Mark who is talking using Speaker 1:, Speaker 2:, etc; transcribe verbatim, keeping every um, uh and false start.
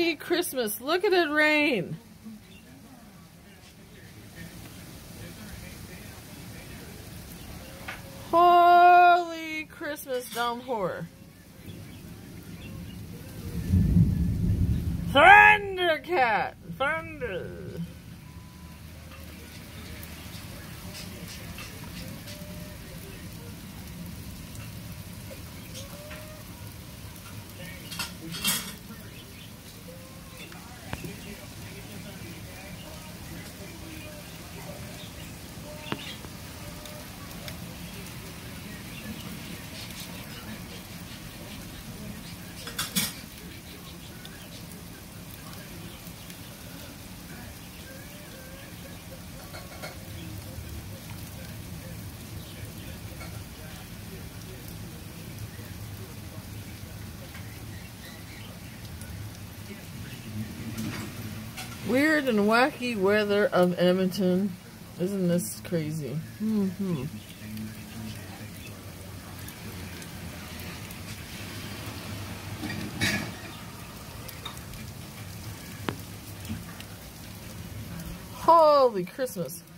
Speaker 1: Holy Christmas, look at it rain. Holy Christmas downpour. Thundercat! Thunder! Weird and wacky weather of Edmonton. Isn't this crazy? Mm-hmm. Holy Christmas.